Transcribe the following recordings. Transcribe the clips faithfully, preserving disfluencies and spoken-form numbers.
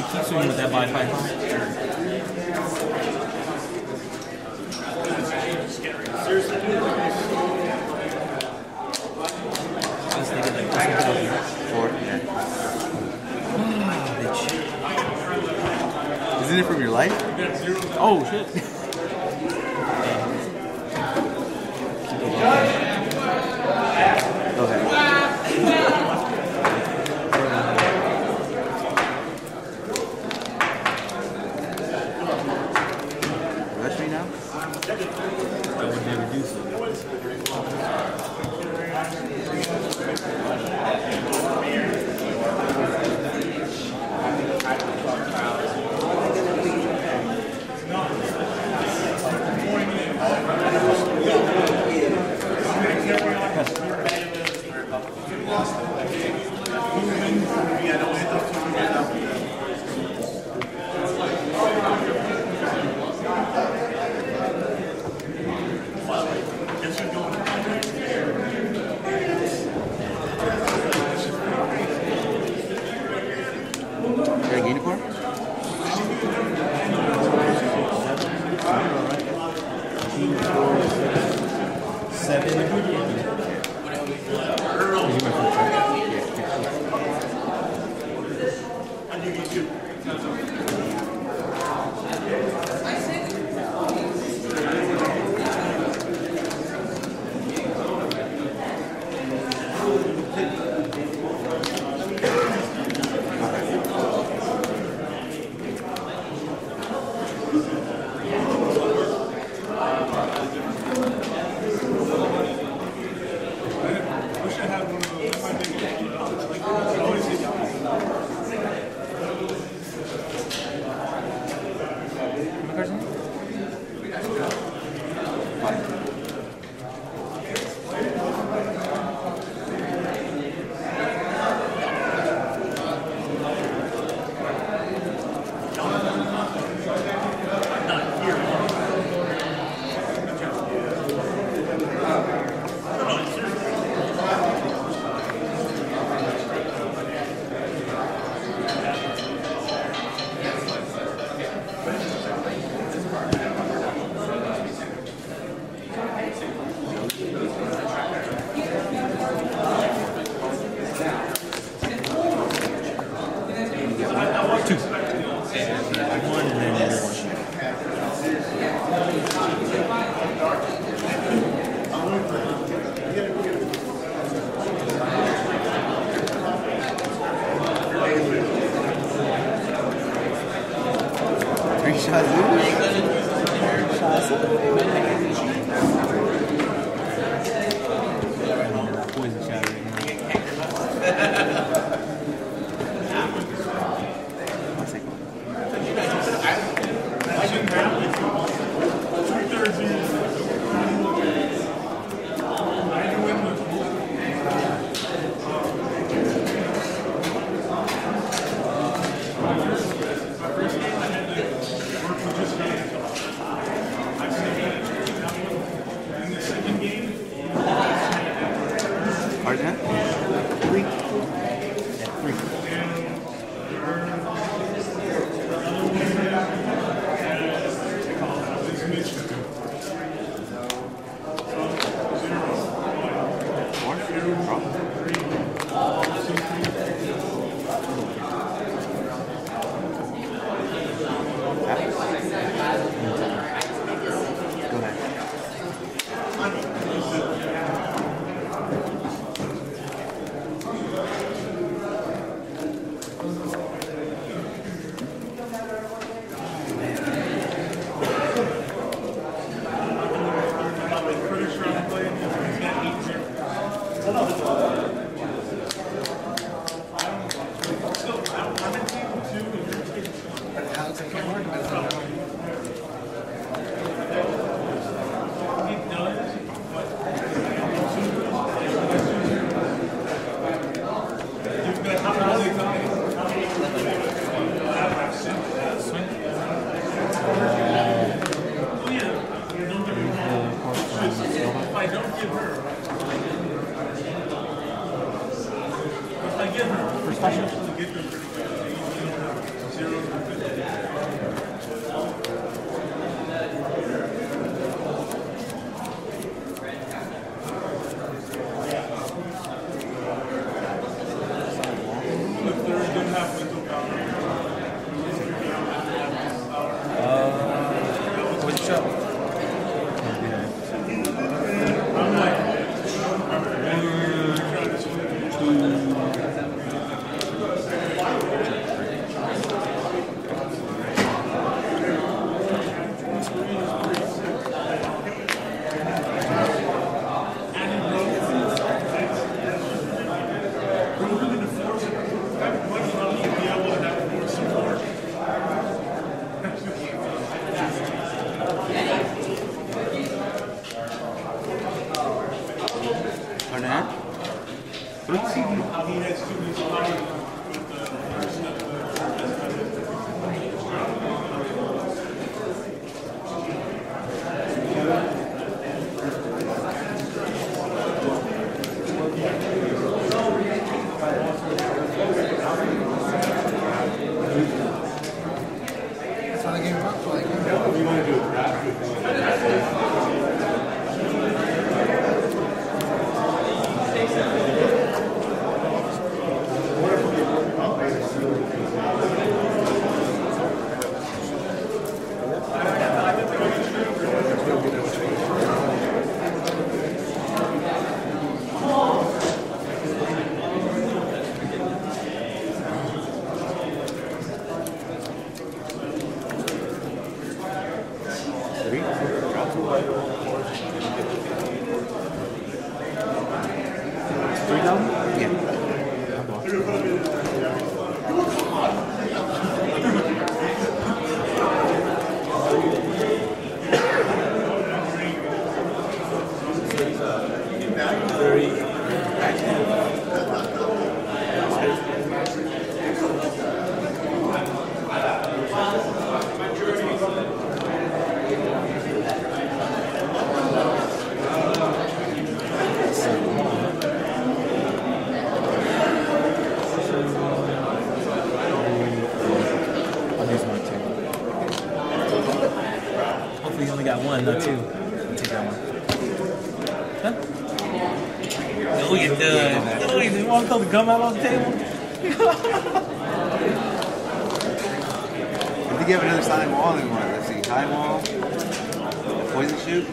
keep swinging with that by five. I was thinking like Four, yeah. Isn't it from your life? Oh shit. Go ahead. Rush me now? I would never do so. You're a gain for? Seven. Two. And one and then the one. Three shots Poison shot right now. Hard that? Three. Yeah, three. Go ahead. First question. Card in hand? That's how the game works. Like, Three? Drop. Three down? Yeah. I'll use my two. Hopefully you only got one, not two. I'll take that one. Huh? No, you're done. No, you didn't want to throw the gum out on the table? I think you have another silent wall in one. Let's see. Time wall. Poison shoot.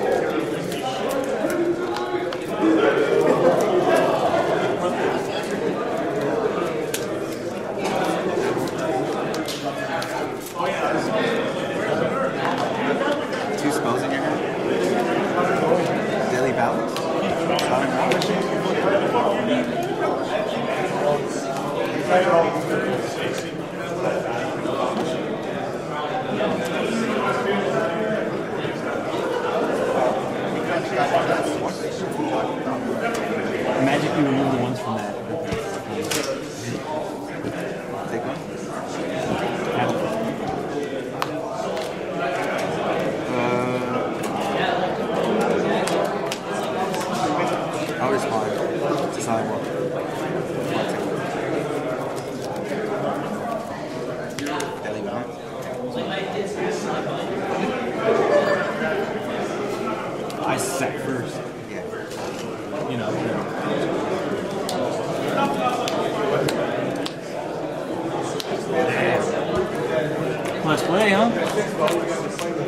Two spells in your hand. Daily balance. Silent Magically remove the ones from that. Take one. Uh, I'll respond. It's a silent wall. Daily balance. I sack first. Yeah. You know. Let's play, huh?